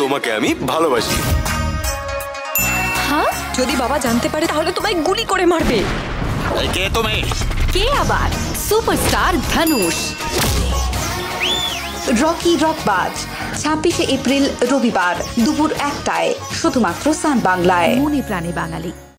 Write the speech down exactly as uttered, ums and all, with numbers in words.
তোমাকে আমি ভালোবাসি। হ্যাঁ, যদি বাবা জানতে পারে তাহলে তোমায় গুলি করে মারবে। কে তুমি? কে আবার? সুপারস্টার ধনুষ। রকি রকবাজ ছাব্বিশে এপ্রিল রবিবার দুপুর একটায় শুধুমাত্র সান বাংলায়। মনে প্রাণে বাঙালি।